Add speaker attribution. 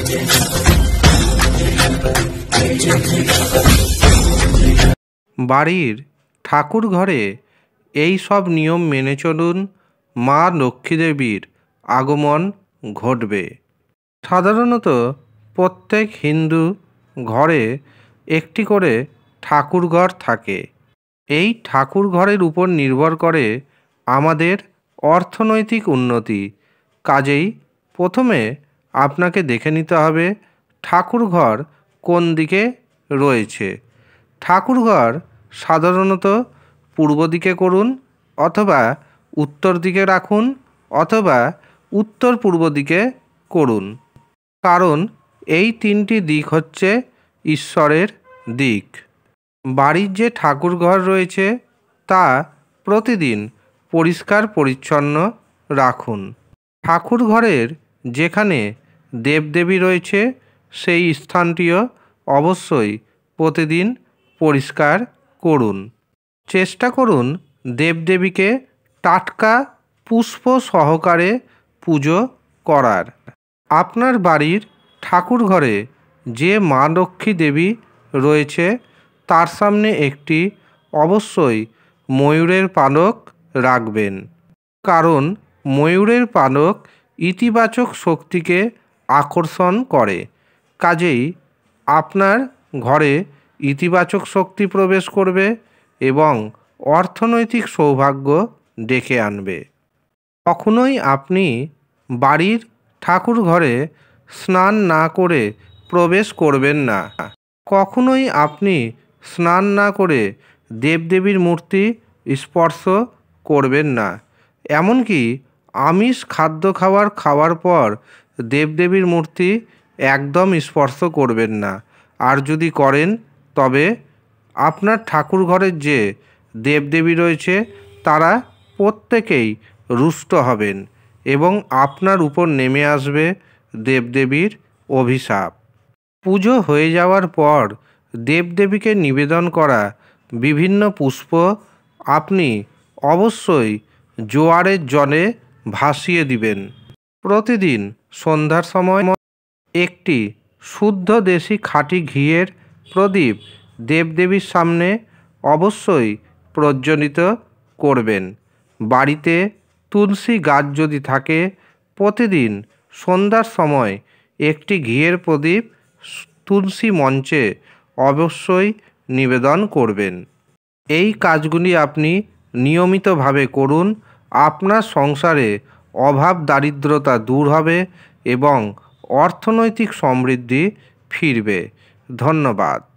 Speaker 1: বাড়ির ঠাকুর ঘরে এই সব নিয়ম মেনে চলুন, মা লক্ষ্মী দেবীর আগমন ঘটবে। সাধারণত প্রত্যেক হিন্দু ঘরে একটি করে ঠাকুর ঘর থাকে। এই ঠাকুর ঘরের উপর নির্ভর করে আমাদের অর্থনৈতিক উন্নতি। কাজেই প্রথমে আপনাকে দেখে নিতে হবে ঠাকুর ঘর কোন দিকে রয়েছে। ঠাকুর ঘর সাধারণত পূর্ব দিকে করুন, অথবা উত্তর দিকে রাখুন, অথবা উত্তর পূর্ব দিকে করুন। কারণ এই তিনটি দিক হচ্ছে ঈশ্বরের দিক। বাড়ির যে ঠাকুর ঘর রয়েছে তা প্রতিদিন পরিষ্কার পরিচ্ছন্ন রাখুন। ঠাকুর ঘরের যেখানে দেবদেবী রয়েছে সেই স্থানটিও অবশ্যই প্রতিদিন পরিষ্কার করুন। চেষ্টা করুন দেবদেবীকে টাটকা পুষ্প সহকারে পুজো করার। আপনার বাড়ির ঠাকুর ঘরে যে মা লক্ষ্মী দেবী রয়েছে তার সামনে একটি অবশ্যই ময়ূরের পালক রাখবেন। কারণ ময়ূরের পালক ইতিবাচক শক্তিকে আকর্ষণ করে। কাজেই আপনার ঘরে ইতিবাচক শক্তি প্রবেশ করবে এবং অর্থনৈতিক সৌভাগ্য ডেকে আনবে। কখনোই আপনি বাড়ির ঠাকুর ঘরে স্নান না করে প্রবেশ করবেন না। কখনোই আপনি স্নান না করে দেবদেবীর মূর্তি স্পর্শ করবেন না। এমনকি আমিষ খাদ্য খাওয়ার পর দেবদেবীর মূর্তি একদম স্পর্শ করবেন না। আর যদি করেন তবে আপনার ঠাকুর ঘরের যে দেবদেবী রয়েছে তারা প্রত্যেকেই রুষ্ট হবেন এবং আপনার উপর নেমে আসবে দেবদেবীর অভিশাপ। পুজো হয়ে যাওয়ার পর দেবদেবীকে নিবেদন করা বিভিন্ন পুষ্প আপনি অবশ্যই জোয়ারের জলে ভাসিয়ে দিবেন। প্রতিদিন সন্ধ্যার সময় একটি শুদ্ধ দেশি খাঁটি ঘিয়ের প্রদীপ দেবদেবীর সামনে অবশ্যই প্রজ্বলিত করবেন। বাড়িতে তুলসী গাছ যদি থাকে প্রতিদিন সন্ধ্যার সময় একটি ঘিয়ের প্রদীপ তুলসী মঞ্চে অবশ্যই নিবেদন করবেন। এই কাজগুলি আপনি নিয়মিতভাবে করুন। আপনার সংসারে অভাব দারিদ্রতা দূর হবে এবং অর্থনৈতিক সমৃদ্ধি ফিরবে। ধন্যবাদ।